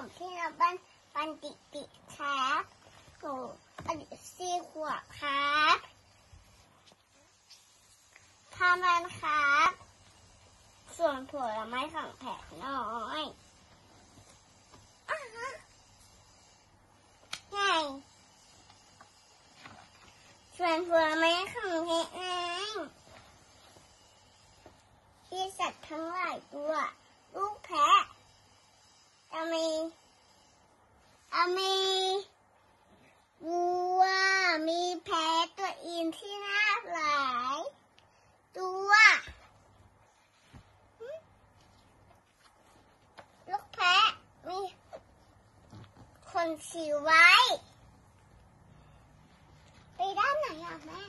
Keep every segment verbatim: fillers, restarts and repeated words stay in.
ผมที่เราบ้านปันติติครับหนูอายุสี่ขวบครับทำอะไรครับส่วนผลไม้ของแผงน้อยไงส่วนผลไม้ของแผงน้อยที่สัตว์ทั้งหลายตัวลูกแพะจะมีจะมีวัวมีแพะตัวอินที่น่าหลายตัวลูกแพะมีคนขี่ไว้ไปด้านไหนอ่ะแม่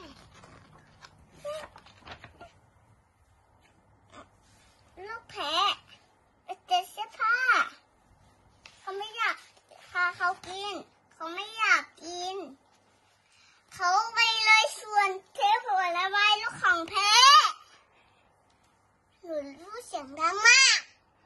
ลูกแพะเจ็ดเสื้อผ้าเขาไม่อยากพาเขากินเขาไม่อยากกินเขาไปเลยส่วนเทผลไม้ลูกของแพะหนูรู้เสียงดังมาก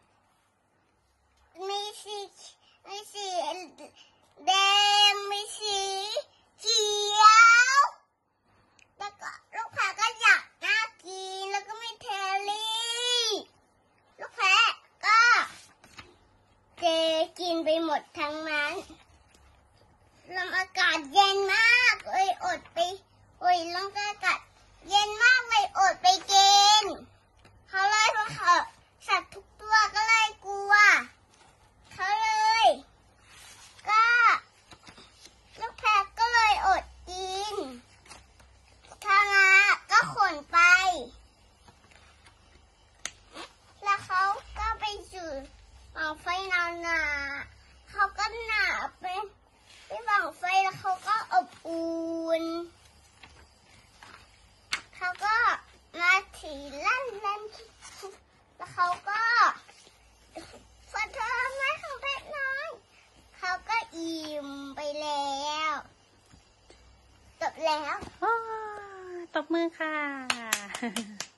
มีสีมีสีแดงมีสีเขียวแล้วก็ลูกแพะก็อยากน่ากินแล้วก็มีเทลลี่ลูกแพะก็เจกินไปหมดทั้งนั้นลมอากาศเย็นมากเลยอดไปโอ้ยลมอากาศเย็นมากเลยอดไปกินเขาเลยเพราะเขาสัตว์ทุกตัวก็เลยกลัวเขาเลยก็ลูกแพะก็เลยอดกินทานาก็ขนไปแล้วเขาก็ไปจุดบังไฟนานนาเขาก็หนาเป็นไปบังไฟแล้วเขาก็อบอุ่นเขาก็มาถีลั่นลั่นแล้วเขาก็ฟันทอไม้ของแพะน้อยเขาก็อิ่มไปแล้วจบแล้วตบมือค่ะ